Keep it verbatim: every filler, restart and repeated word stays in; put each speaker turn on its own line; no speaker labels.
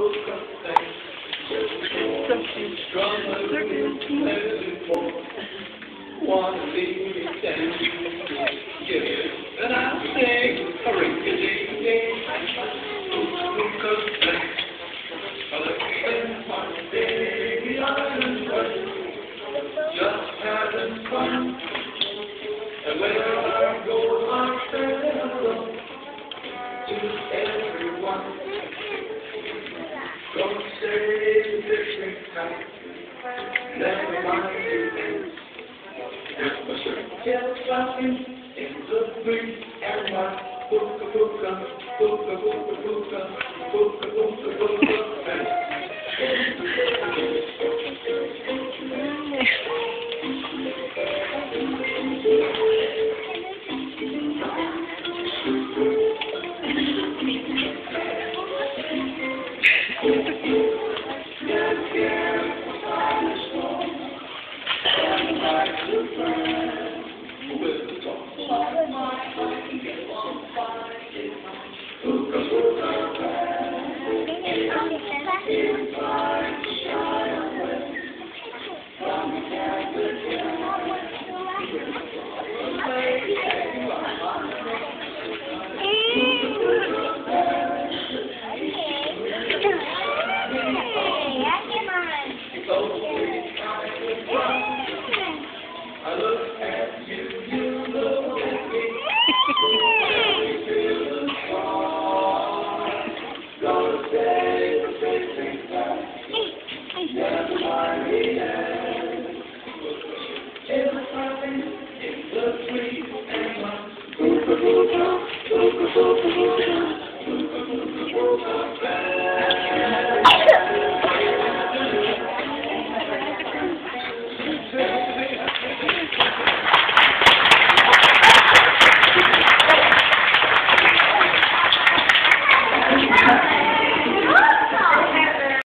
So cute. They're good.
Wanna leave me standing, give it, and I'll sing a ring-a-ding-ding. Hookah thing, a little one day, island way, just having fun. And where I go, I say hello to everyone. Don't say the different kind, never mind you. Just flying in the breeze, and my hookah, hookah, hookah, hookah, hookah, hookah, hookah, hookah,
Thank you.